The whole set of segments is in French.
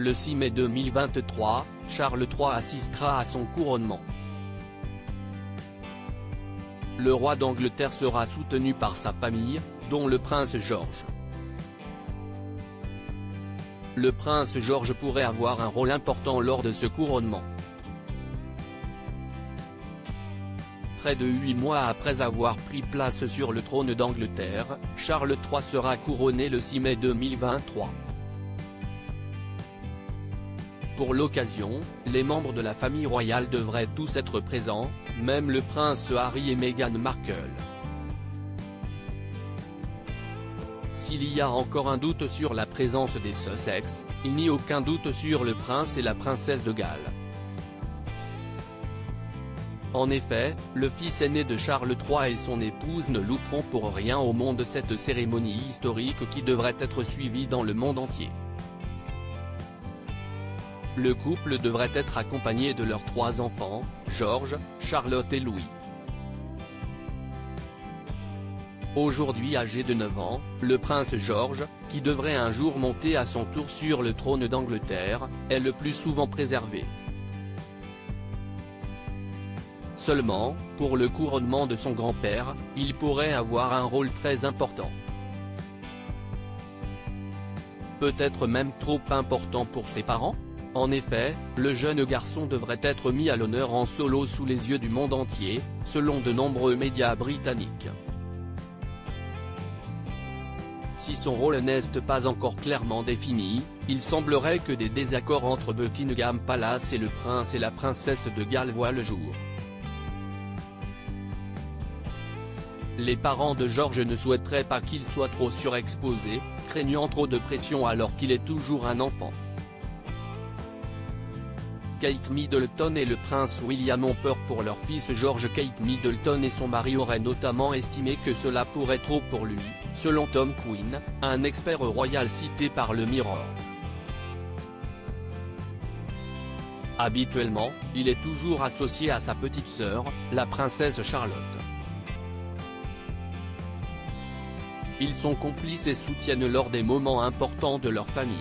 Le 6 mai 2023, Charles III assistera à son couronnement. Le roi d'Angleterre sera soutenu par sa famille, dont le prince George. Le prince George pourrait avoir un rôle important lors de ce couronnement. Près de 8 mois après avoir pris place sur le trône d'Angleterre, Charles III sera couronné le 6 mai 2023. Pour l'occasion, les membres de la famille royale devraient tous être présents, même le prince Harry et Meghan Markle. S'il y a encore un doute sur la présence des Sussex, il n'y a aucun doute sur le prince et la princesse de Galles. En effet, le fils aîné de Charles III et son épouse ne louperont pour rien au monde cette cérémonie historique qui devrait être suivie dans le monde entier. Le couple devrait être accompagné de leurs 3 enfants, George, Charlotte et Louis. Aujourd'hui âgé de 9 ans, le prince George, qui devrait un jour monter à son tour sur le trône d'Angleterre, est le plus souvent préservé. Seulement, pour le couronnement de son grand-père, il pourrait avoir un rôle très important. Peut-être même trop important pour ses parents ? En effet, le jeune garçon devrait être mis à l'honneur en solo sous les yeux du monde entier, selon de nombreux médias britanniques. Si son rôle n'est pas encore clairement défini, il semblerait que des désaccords entre Buckingham Palace et le prince et la princesse de Galles voient le jour. Les parents de George ne souhaiteraient pas qu'il soit trop surexposé, craignant trop de pression alors qu'il est toujours un enfant. Kate Middleton et le prince William ont peur pour leur fils George. Kate Middleton et son mari auraient notamment estimé que cela pourrait trop pour lui, selon Tom Quinn, un expert royal cité par le Mirror. Habituellement, il est toujours associé à sa petite sœur, la princesse Charlotte. Ils sont complices et soutiennent lors des moments importants de leur famille.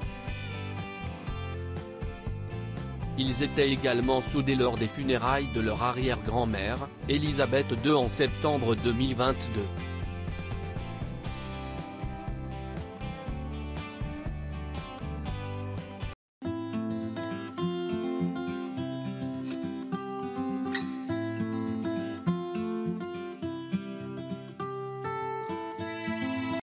Ils étaient également soudés lors des funérailles de leur arrière-grand-mère, Elisabeth II en septembre 2022.